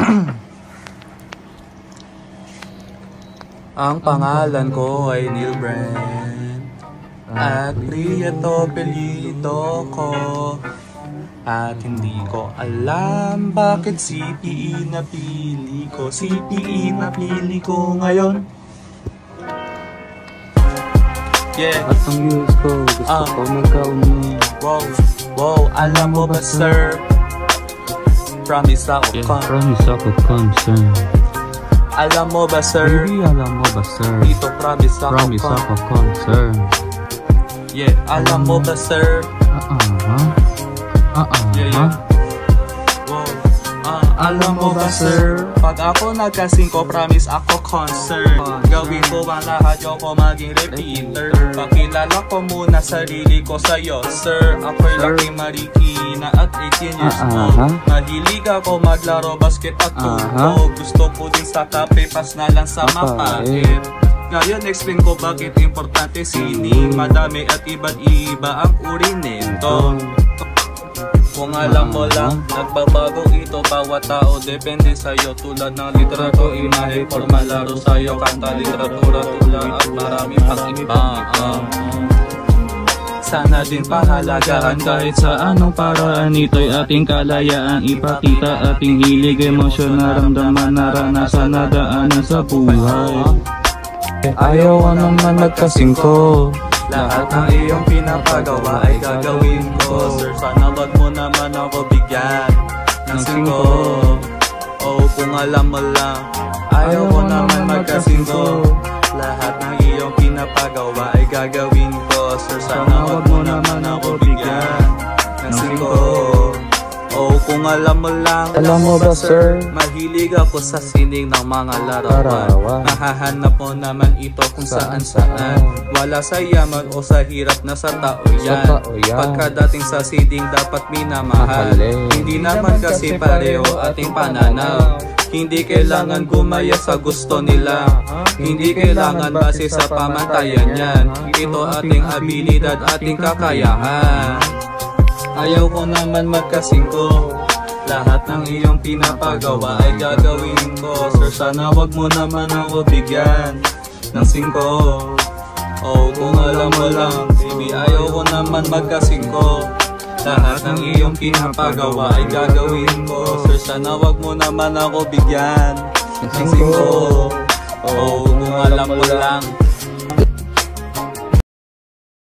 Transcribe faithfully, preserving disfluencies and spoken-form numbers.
Ang pangalan ko ay Neil Brand at Prieto apelyido ko. At hindi ko alam bakit C P E napili ko. C P E napili ko ngayon. Yeah. At ang views ko, gusto uh, ko magkauni. Wow, wow, alam mo ba sir? Promise ako Yeah, con. promise ako concern. Alam mo ba sir? Baby, alam mo ba sir? Dito promise ako Promise con. ako concern. Yeah, alam mo ba sir? Uh-uh. Uh-uh. Yeah, yeah. Wow. Uh, alam mo ba sir? Pag ako nagkasingko, promise ako concern. Gawin ko ang lahat, yung ko maging repeater. Pakilala ko muna sarili ko sa'yo sir. Ako'y laki marikina at eighteen years old. Mahilig ako maglaro basket at tubo. Gusto ko din sa kape, pas na lang sa mapait. Ngayon explain ko bakit importante sining. Madami at iba't iba ang uri nito. Kung alam mo lang, nagbabago ito bawat tao. Depende sa'yo tulad ng litrato, imahe, forma, laro sa'yo, kanta, literatura, tula at marami pang iba. uh. Sana din pahalagaan kahit sa anong paraan. Ito'y ating kalayaan, ipakita ating hilig, emosyon, naramdaman, naranasan, nadaanan sa buhay. Ayaw ko naman magkasingko. Lahat ng iyong pinapagawa ay gagawin ko. Sir, sana wag mo naman ako bigyan ng singko. Oh, kung alam mo lang, ayaw ko naman magkasingko. Lahat ng iyong pinapagawa ay gagawin ko. Sir, sana wag mo naman ako bigyan ng singko. Oh, kung alam mo lang, Alam mo ba sir? mahilig ako sa sining ng mga larawan. Mahahanap mo naman ito kung saan saan. Wala sa yaman o sa hirap na sa tao yan. Pagkadating sa sining dapat minamahal. Hindi naman kasi pareho ating pananaw. Hindi kailangan gumaya sa gusto nila. Hindi kailangan base sa pamantayan yan. Ito ating abilidad, ating kakayahan. Ayaw ko naman magkasingko. Lahat ng iyong pinapagawa ay gagawin ko. Sir, sana wag mo naman ako bigyan ng singko. Oh, kung alam mo lang, baby, ayaw ko naman magkasingko. Lahat ng iyong pinapagawa ay gagawin ko. Sir, sana wag mo naman ako bigyan ng singko. Oh, kung alam mo lang,